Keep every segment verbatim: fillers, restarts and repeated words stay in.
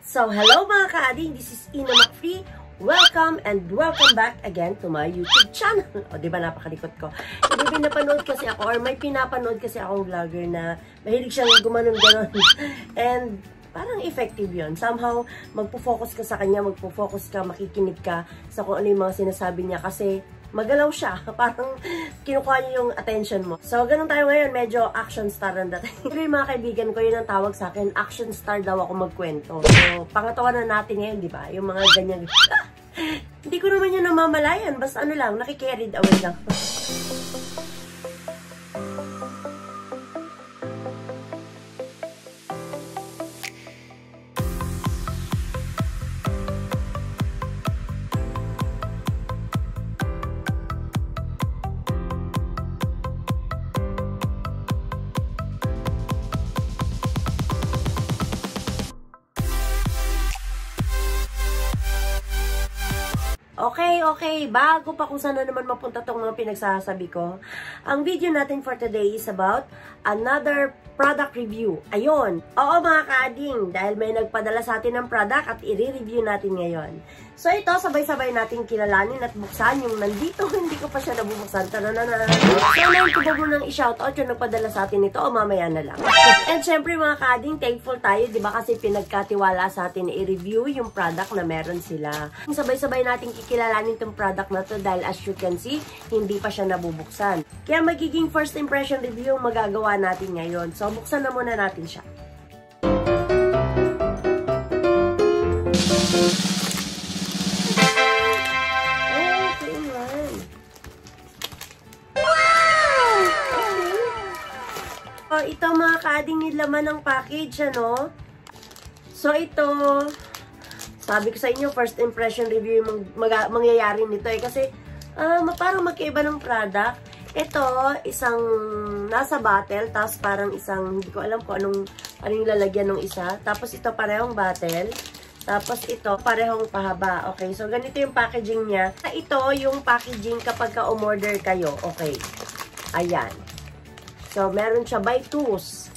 So, hello mga ka-ading, this is McFree. Welcome and welcome back again to my YouTube channel. O, di ba napakalikot ko? Hindi pinapanood kasi ako, or may pinapanood kasi akong vlogger na mahilig siyang gumanon-ganon. And parang effective yon. Somehow, magpo-focus ka sa kanya, magpo-focus ka, makikinig ka sa kung ano yung mga sinasabi niya kasi magalaw siya. Parang kinukuha niya yung attention mo. So, ganun tayo ngayon. Medyo action star ang dating. Pero yung mga kaibigan ko, yun ang tawag sa akin. Action star daw ako magkwento. So, pangatawa na natin ngayon, di ba? Yung mga ganyan. Hindi ko naman yun namamalayan. Basta ano lang, nakikarried away lang. Okay, okay. Bago pa kung saan na naman mapunta tong mga pinagsasabi ko, ang video natin for today is about another product review. Ayun. Oo mga ka-ading, dahil may nagpadala sa atin ng product at i-review natin ngayon. So ito, sabay-sabay natin kilalanin at buksan yung nandito. Hindi ko pa siya nabubuksan. Tanananan. So nahin ko ba munang i-shoutout yung nagpadala sa atin ito o mamaya na lang. And syempre mga ka-ading, thankful tayo, di ba? Kasi pinagkatiwala sa atin i-review yung product na meron sila. Sabay-sabay natin kikilalanin itong product na to dahil as you can see, hindi pa siya nabubuksan. Kaya magiging first impression review yung magagawa natin ngayon. So buksan na muna natin siya. So, ito mga ka-ading nilaman ng package, ano? So, ito, sabi ko sa inyo, first impression review yung mag mangyayari nito eh. Kasi, uh, parang magkaiba ng product. Ito, isang nasa bottle, tapos parang isang, hindi ko alam kung anong, anong lalagyan ng isa. Tapos, ito parehong bottle. Tapos, ito, parehong pahaba. Okay, so ganito yung packaging niya. Ito, yung packaging kapag ka-umorder kayo. Okay, ayan. So, meron siya by twos.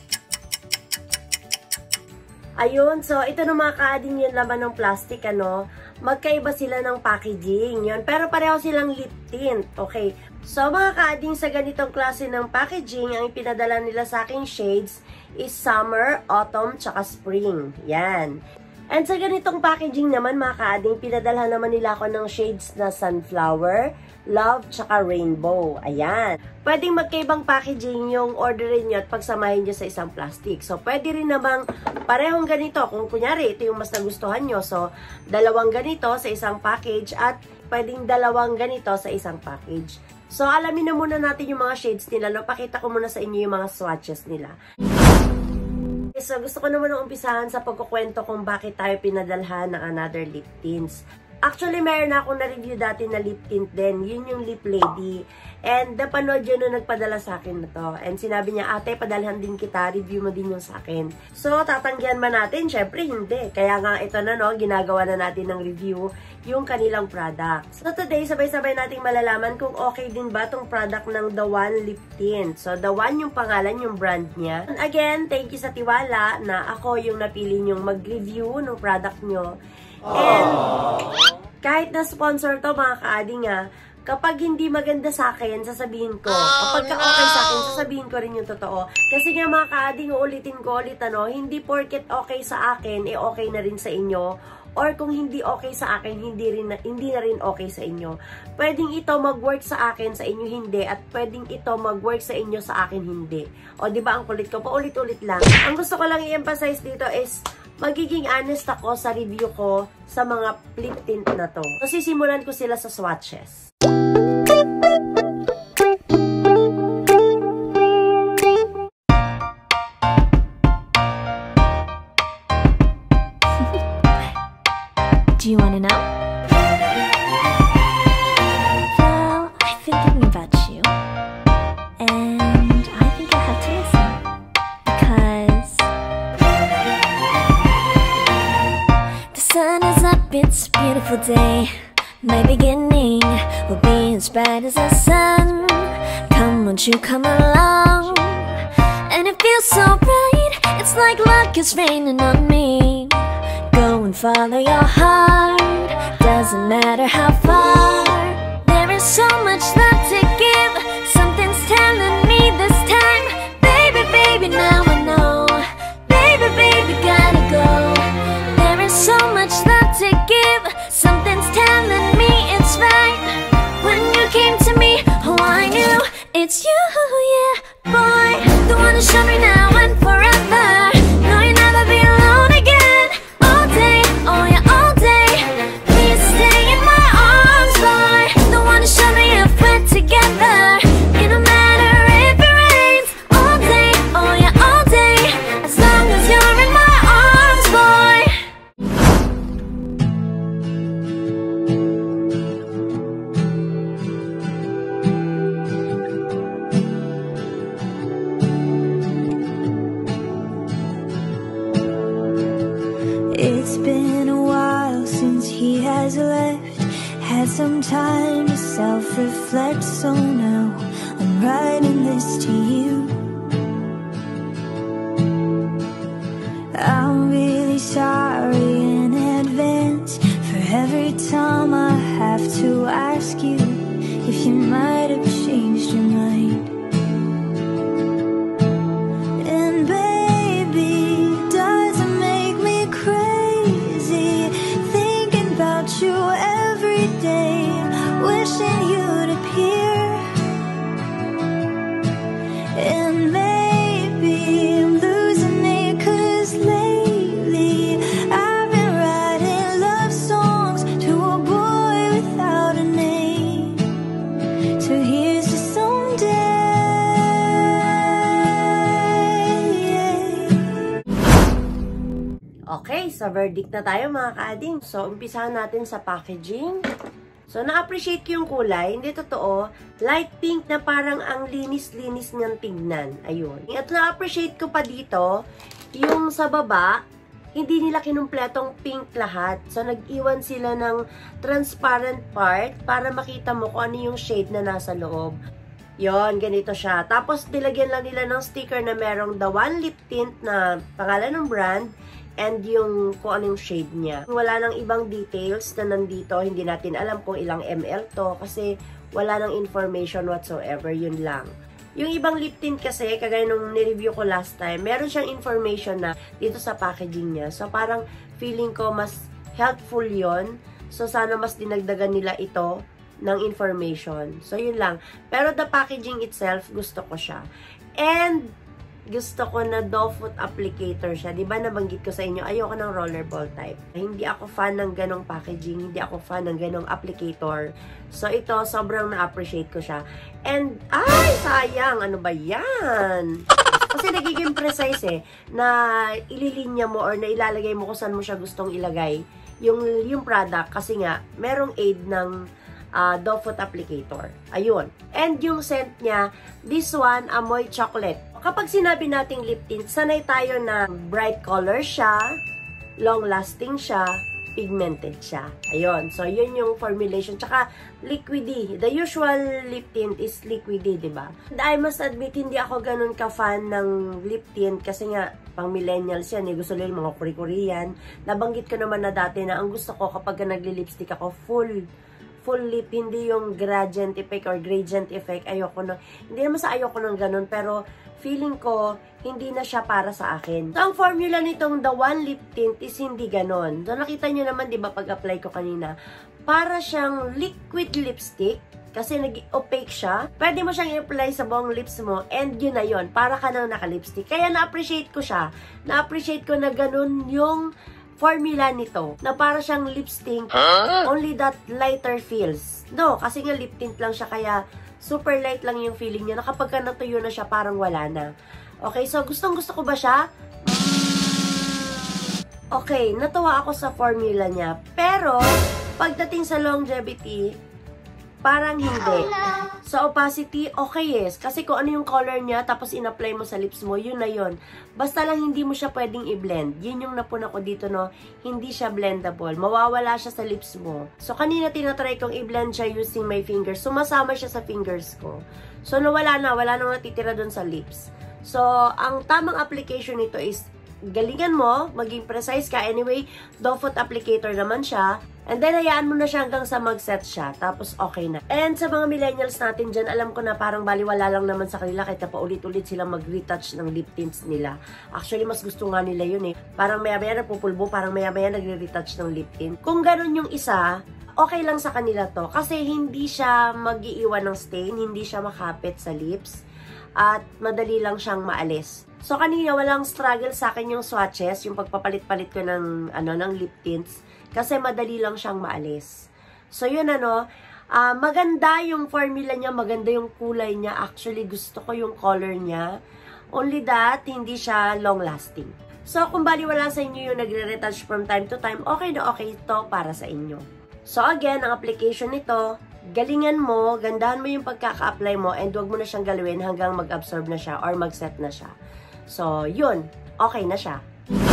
Ayun. So, ito na mga ka-ading yung laman ng plastic, ano. Magkaiba sila ng packaging. Yun. Pero pareho silang lip tint. Okay. So, mga ka-ading sa ganitong klase ng packaging, ang ipinadala nila sa aking shades is summer, autumn, tsaka spring. Yan. And sa ganitong packaging naman, mga ka-ading, pinadala naman nila ako ng shades na sunflower, love, tsaka rainbow. Ayan. Pwedeng magkaibang packaging yung orderin nyo at pagsamahin nyo sa isang plastic. So, pwede rin namang parehong ganito. Kung kunyari, ito yung mas nagustuhan nyo. So, dalawang ganito sa isang package at pwedeng dalawang ganito sa isang package. So, alamin na muna natin yung mga shades nila. No? Pakita ko muna sa inyo yung mga swatches nila. So, gusto ko naman nung umpisahan sa pagkukwento kung bakit tayo pinadalhan ng another lip tints. Actually, meron na akong na-review dati na lip tint din. Yun yung Lip Lady. And napanood yun nung nagpadala sa akin na to. And sinabi niya, ate, padalhan din kita. Review mo din yung sa akin. So, tatanggihan ba natin? Syempre, hindi. Kaya nga, ito na, no, ginagawa na natin ng review yung kanilang product. So, today, sabay-sabay nating malalaman kung okay din ba tong product ng DaWan Liptint. So, DaWan yung pangalan, yung brand niya. And again, thank you sa tiwala na ako yung napili nyong mag-review ng product nyo. And kahit na sponsor to mga ka-ading nga, kapag hindi maganda sa akin, sasabihin ko. Kapag ka okay sa akin, sasabihin ko rin yung totoo. Kasi nga mga ka-ading, uulitin ko ulit, ano, hindi porket okay sa akin, eh okay na rin sa inyo. Or kung hindi okay sa akin, hindi, rin na, hindi na rin okay sa inyo. Pwedeng ito mag-work sa akin, sa inyo hindi. At pwedeng ito mag-work sa inyo, sa akin hindi. O diba ang kulit ko? Paulit-ulit lang. Ang gusto ko lang i-emphasize dito is, magiging honest ako sa review ko sa mga lip tint na to. So, sisimulan ko sila sa swatches. Do you wanna know? Well, I've been thinking about you. And I think I have to listen. Because the sun is up, it's a beautiful day. My beginning will be as bright as the sun. Come, won't you come along? And it feels so bright, it's like luck is raining on me. follow your heart. Doesn't matter how far. There is so much love to give. Something's telling me this time. Baby, baby, now I know. Baby, baby, gotta go. There is so much love to give. Something's telling me it's right. When you came to me, oh, I knew it's you, yeah, boy. The one to show me now and forever. No, you'll never be alone again. All day, oh yeah, all day. Please stay in my arms, boy. The one to show me if we're together. It don't matter if it rains. All day, oh yeah, all day. As long as you're in my arms, boy. It's been a while since he has left. Had some time to self-reflect, so now I'm writing this to you. I'm really sorry in advance for every time I have to ask you if you might have changed your mind. And baby, does it make me crazy thinking about you every day, wishing you'd appear? And maybe I'm losing it, 'cause lately I've been writing love songs to a boy without a name. So here's to someday. Okay, sa verdict na tayo mga ka-ading. So, umpisahan natin sa packaging. So, na-appreciate ko yung kulay. Hindi totoo. Light pink na parang ang linis-linis niyang tignan. Ayun. At na-appreciate ko pa dito, yung sa baba, hindi nila kinumpletong pink lahat. So, nag-iwan sila ng transparent part para makita mo kung ano yung shade na nasa loob. Yon, ganito siya. Tapos, nilagyan lang nila ng sticker na merong DaWan Liptint na pangalan ng brand and yung kung anong shade niya. Wala nang ibang details na nandito. Hindi natin alam kung ilang ml to kasi wala nang information whatsoever. Yun lang. Yung ibang lip tint kasi, kagaya nung nireview ko last time, meron siyang information na dito sa packaging niya. So, parang feeling ko mas helpful yon. So, sana mas dinagdagan nila ito ng information. So, yun lang. Pero the packaging itself, gusto ko siya. And, gusto ko na doe foot applicator siya. Diba nabanggit ko sa inyo, ayoko ng rollerball type. Hindi ako fan ng ganong packaging, hindi ako fan ng ganong applicator. So, ito, sobrang na-appreciate ko siya. And, ay, sayang, ano ba yan? Kasi nagiging precise eh, na ililinya mo or na ilalagay mo kung saan mo siya gustong ilagay yung, yung product. Kasi nga, merong aid ng uh, doe foot applicator. Ayun. And yung scent niya, this one, amoy chocolate. Kapag sinabi nating lip tint, sanay tayo na bright color siya, long-lasting siya, pigmented siya. Ayun. So, yun yung formulation. Tsaka, liquidy. The usual lip tint is liquidy, diba? And I must admit, hindi ako ganun ka-fan ng lip tint kasi nga, pang millennials yan, eh. Gusto nila mga kuri-kurian. Nabanggit ko naman na dati na ang gusto ko kapag nagli-lipstick ako, full full lip, hindi yung gradient effect or gradient effect. Ayoko na, hindi naman sa ayoko ng ganun, pero feeling ko, hindi na siya para sa akin. So, ang formula nitong DaWan Liptint is hindi ganon. So, nakita nyo naman, di ba, pag-apply ko kanina, para siyang liquid lipstick, kasi nag-opaque siya. Pwede mo siyang i-apply sa buong lips mo, and yun na yun, para ka nang naka-lipstick. Kaya na-appreciate ko siya. Na-appreciate ko na ganon yung formula nito, na para siyang lipstick, huh? Only that lighter feels. No, kasi nga lip tint lang siya, kaya super light lang yung feeling niya, na kapag ka natuyo na siya, parang wala na. Okay, so gustong gusto ko ba siya? Okay, natuwa ako sa formula niya, pero pagdating sa longevity, parang hindi. Sa opacity, okay yes. Kasi kung ano yung color niya, tapos in-apply mo sa lips mo, yun na yun. Basta lang hindi mo siya pwedeng i-blend. Yun yung napuna ko dito, no? Hindi siya blendable. Mawawala siya sa lips mo. So, kanina tinatry kong i-blend siya using my fingers. Sumasama siya sa fingers ko. So, nawala na. Wala nang natitira dun sa lips. So, ang tamang application nito is galingan mo, maging precise ka. Anyway, doe foot applicator naman siya. And then, hayaan mo na siya hanggang sa mag-set siya. Tapos, okay na. And sa mga millennials natin dyan, alam ko na parang baliwala lang naman sa kanila kahit na paulit-ulit silang mag-retouch ng lip tints nila. Actually, mas gusto nga nila yun eh. Parang maya-maya nagpupulbo, parang maya-maya nagre-retouch ng lip tint. Kung ganun yung isa, okay lang sa kanila to. Kasi hindi siya mag-iiwan ng stain, hindi siya makapit sa lips. At madali lang siyang maalis. So, kanina walang struggle sa akin yung swatches, yung pagpapalit-palit ko ng, ano, ng lip tints. Kasi madali lang siyang maalis. So, yun ano, uh, maganda yung formula niya, maganda yung kulay niya. Actually, gusto ko yung color niya. Only that, hindi siya long-lasting. So, kung baliwala sa inyo yung nagre-retouch from time to time, okay na okay ito para sa inyo. So, again, ang application nito, galingan mo, gandahan mo yung pagkaka-apply mo, and huwag mo na siyang galawin hanggang mag-absorb na siya or mag-set na siya. So, yun, okay na siya.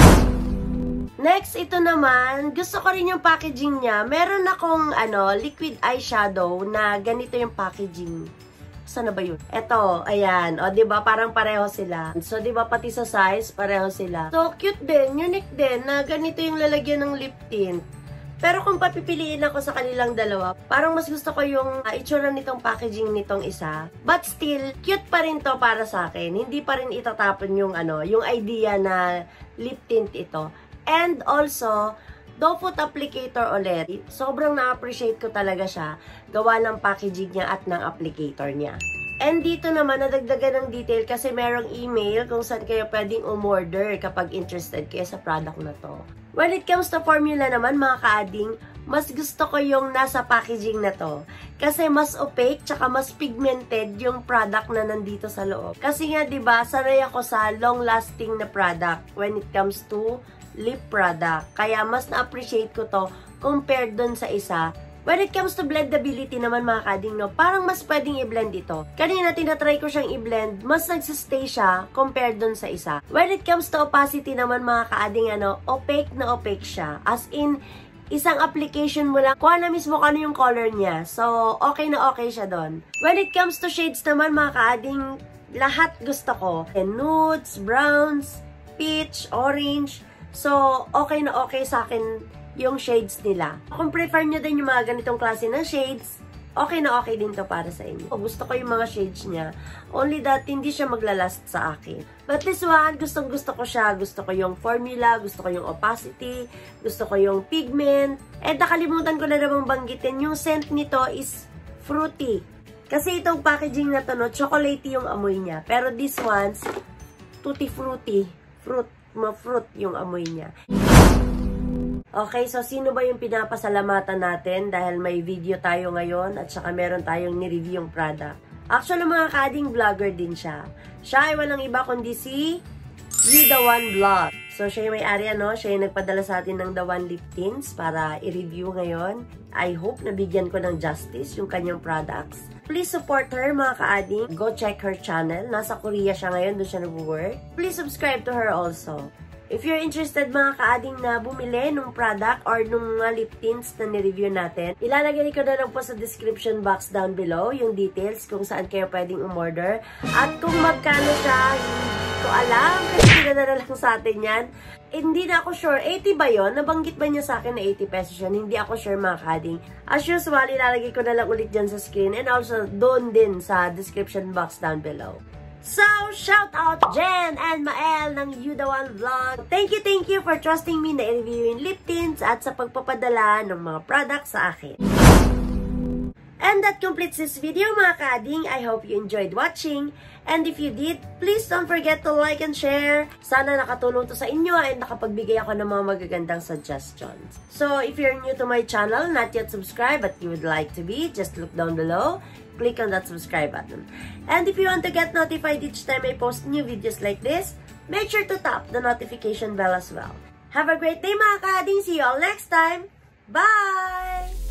Next, ito naman, gusto ko rin yung packaging niya. Meron akong ano, liquid eyeshadow na ganito yung packaging. Saan na ba yun? Ito, ayan. O, diba? Parang pareho sila. So, diba? Pati sa size, pareho sila. So, cute din. Unique din na ganito yung lalagyan ng lip tint. Pero kung papipiliin ako sa kanilang dalawa, parang mas gusto ko yung uh, itsura nitong packaging nitong isa. But still, cute pa rin to para sa akin. Hindi pa rin itatapon yung, ano, yung idea na lip tint ito. And also, doe foot applicator ulit. Sobrang na-appreciate ko talaga siya. Gawa ng packaging niya at ng applicator niya. And dito naman, nadagdagan ng detail kasi merong email kung saan kayo pwedeng umorder kapag interested kayo sa product na to. When it comes to formula naman, mga ka-ading, mas gusto ko yung nasa packaging na to. Kasi mas opaque, tsaka mas pigmented yung product na nandito sa loob. Kasi nga, diba, sanay ako sa long-lasting na product when it comes to lip product. Kaya mas na-appreciate ko to compared dun sa isa. When it comes to blendability naman, mga ka-ading, no, parang mas pwedeng i-blend ito. Kanina tinatry ko siyang i-blend, mas nagsistay siya compared dun sa isa. When it comes to opacity naman, mga ka-ading, ano, opaque na opaque siya. As in, isang application mo lang, kuha na mismo kung ano yung color niya. So, okay na okay siya doon. When it comes to shades naman, mga ka-ading, lahat gusto ko. And nudes, browns, peach, orange. So, okay na okay sa akin yung shades nila. Kung prefer nyo din yung mga ganitong klase ng shades, okay na okay din to para sa inyo. Gusto ko yung mga shades niya. Only that, hindi siya maglalast sa akin. But this one, gustong gusto ko siya. Gusto ko yung formula, gusto ko yung opacity, gusto ko yung pigment. And nakalimutan ko na namang banggitin, yung scent nito is fruity. Kasi itong packaging na to, no, chocolatey yung amoy niya. Pero this one's tutti fruity. Fruit. Ma-fruit yung amoy niya. Okay, so sino ba yung pinapasalamatan natin dahil may video tayo ngayon at saka meron tayong ni-review yung product. Actually, mga ka-ading vlogger din siya. Siya ay walang iba kundi si DaWan Vlog. So, siya yung may-ari, ano? Siya yung nagpadala sa atin ng DaWan Liptints para i-review ngayon. I hope nabigyan ko ng justice yung kanyang products. Please support her, mga ka-ading. Go check her channel. Nasa Korea siya ngayon, doon siya nag-work. Please subscribe to her also. If you're interested, mga ka-ading, na bumili nung product or nung uh, lip tints na ni-review natin, ilalagay ko na lang po sa description box down below yung details kung saan kayo pwedeng umorder. At kung magkano siya, hindi ko alam. Kasi pinadala lang sa atin yan. Eh, hindi na ako sure. eighty ba yun? Nabanggit ba niya sa akin na eighty pesos yun? Hindi ako sure, mga ka-ading. As usual, ilalagay ko na lang ulit dyan sa screen and also doon din sa description box down below. So, shout out Jen and Mael ng DaWan Vlog. Thank you, thank you for trusting me na i-review yung lip tints at sa pagpapadala ng mga products sa akin. And that completes this video, mga ka-ading. I hope you enjoyed watching. And if you did, please don't forget to like and share. Sana nakatulong to sa inyo and nakapagbigay ako ng mga magagandang suggestions. So, if you're new to my channel, not yet subscribed, but you would like to be, just look down below. Click on that subscribe button. And if you want to get notified each time I post new videos like this, make sure to tap the notification bell as well. Have a great day, mga ka-ading. See you all next time. Bye!